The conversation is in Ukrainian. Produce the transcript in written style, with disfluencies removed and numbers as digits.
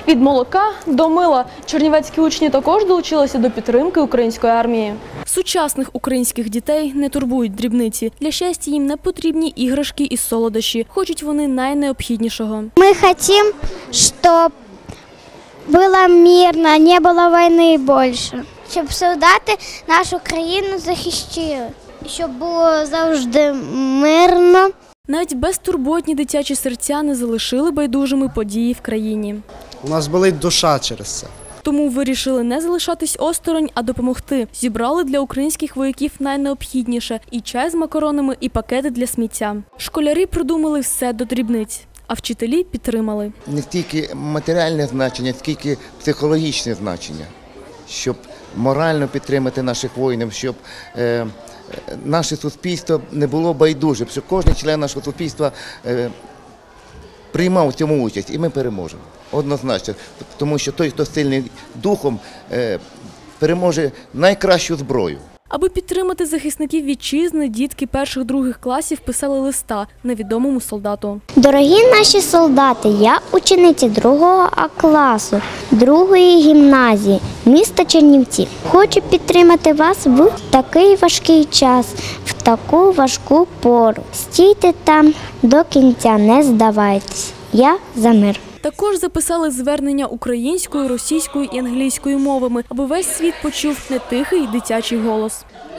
Від молока до мила чернівецькі учні також долучилися до підтримки української армії. Сучасних українських дітей не турбують дрібниці. Для щастя їм не потрібні іграшки і солодощі. Хочуть вони найнеобхіднішого. Ми хочемо, щоб було мирно, не було війни більше. Щоб солдати нашу країну захищали. Щоб було завжди мирно. Навіть безтурботні дитячі серця не залишили байдужими події в країні. У нас болить душа через це. Тому вирішили не залишатись осторонь, а допомогти. Зібрали для українських вояків найнеобхідніше – і чай з макаронами, і пакети для сміття. Школярі продумали все до дрібниць, а вчителі підтримали. Не стільки матеріальне значення, скільки психологічне значення, щоб морально підтримати наших воїнів, щоб наше суспільство не було байдуже, щоб кожен член нашого суспільства приймав в цьому участь, і ми переможемо. Однозначно, тому що той, хто сильний духом, переможе найкращу зброю. Аби підтримати захисників вітчизни, дітки перших-других класів писали листа невідомому солдату. Дорогі наші солдати, я учениця 2 класу 2-ї гімназії міста Чернівці. Хочу підтримати вас в такий важкий час, в таку важку пору. Стійте там до кінця, не здавайтесь. Я за мир. Також записали звернення українською, російською і англійською мовами, аби весь світ почув не тихий дитячий голос.